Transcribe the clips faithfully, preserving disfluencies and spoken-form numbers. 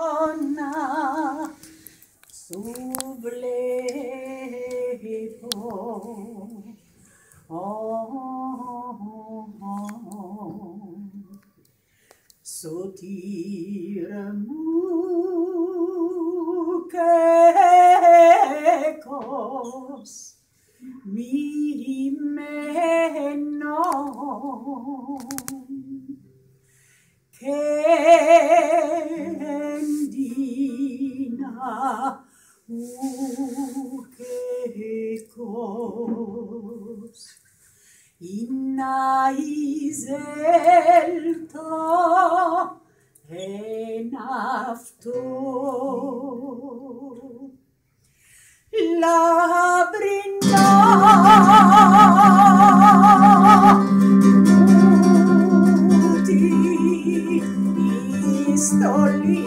donna sublevo oh, sotirmu che cos mi menon Kendina u che cos inna iselta e nafto la brinda sto lì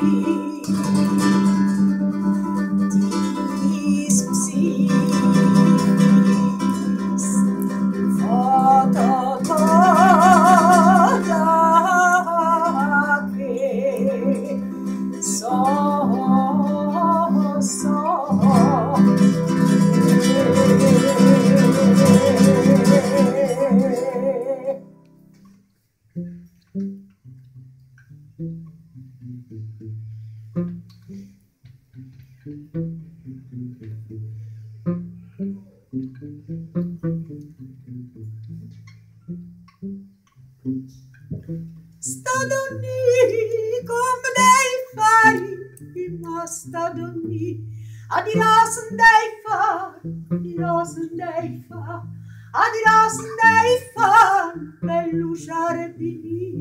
dis psis foto toda che so so Stadoni come dei fari, ma stadoni a di rosen dei fa, di rosen dei fa, a di rosen dei fa, bellusciare di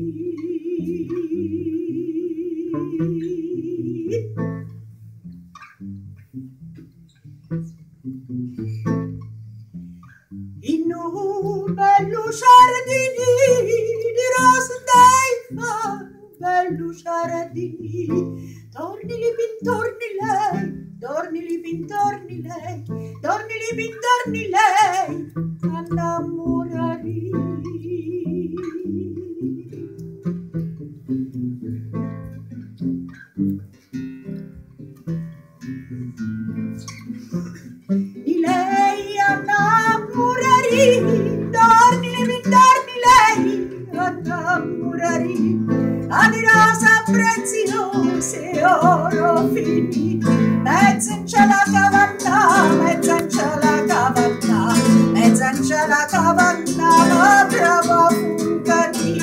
in un bellusciare di di rosen dei fa, bellusciare di torni li pintorni lei, torni li pintorni lei, torni li pintorni lei, innamorari. Di lei innamorari, torni li pintorni lei, innamorari. A di rosa preziose oro fini, mezza in cielo cavanna, mezza in cielo cavanna, mezza in cielo cavanna, ma brava fungati.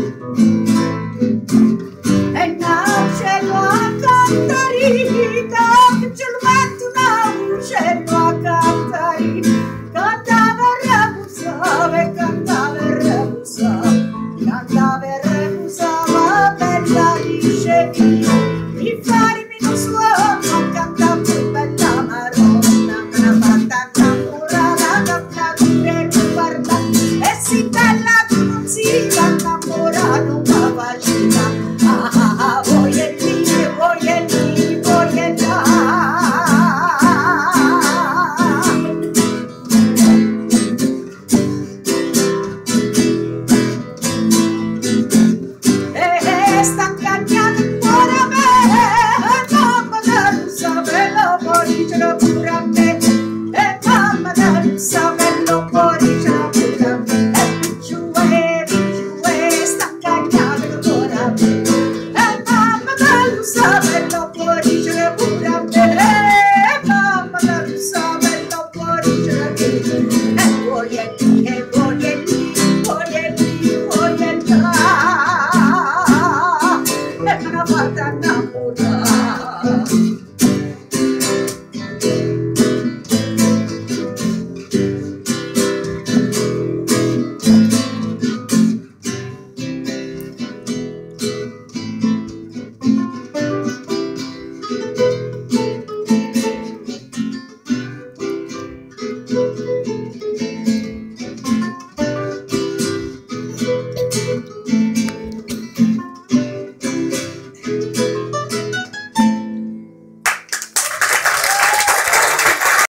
Cantarita